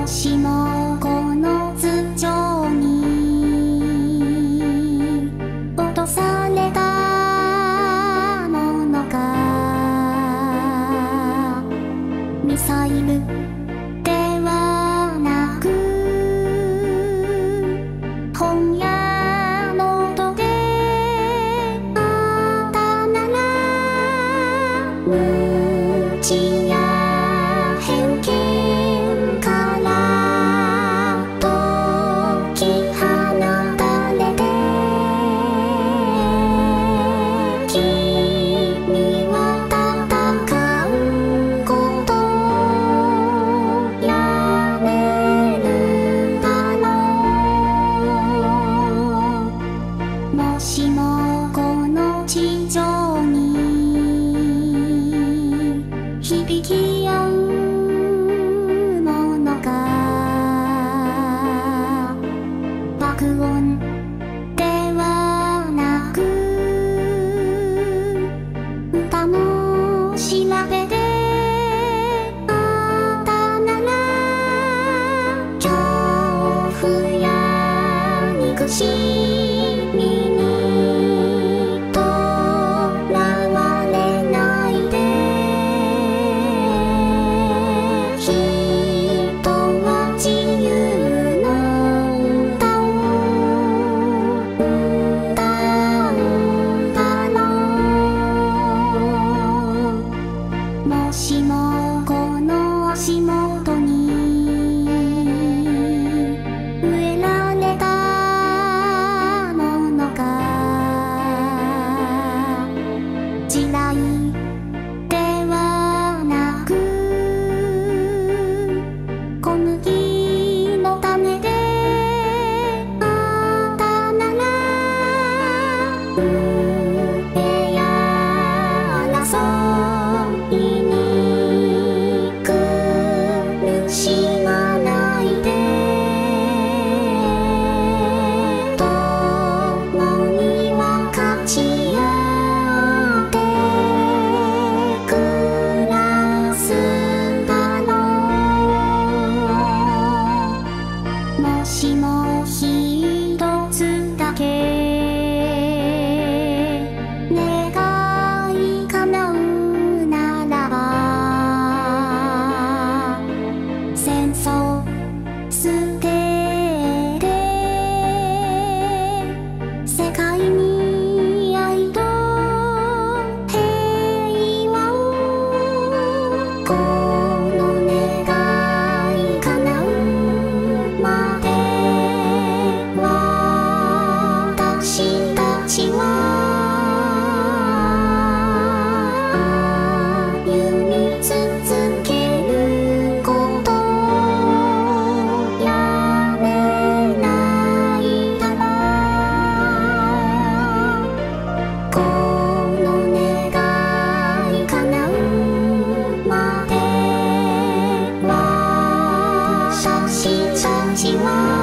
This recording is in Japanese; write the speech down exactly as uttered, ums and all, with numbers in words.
もしもこの頭上に落とされたものがミサイルではなく本屋の音であったなら無知や偏見から解き放たれて君は戦うことやめるだろう。もしもこの地上に響き合うものが爆音ではなく歌の調べであったなら恐怖や憎しみにとらわれないで人は自由の歌を歌うんだろう。もしもこの足元に植えられたものが地雷ではなく小麦の種であったなら運命や争いに苦しまないで共に分かち合って暮らすだろう。もしもひとつだけ願い叶うならば戦争捨てて世界に愛と平和をこの願い叶うまで私たちは歩み続けることやめないだろう。この願い叶うまで私たちは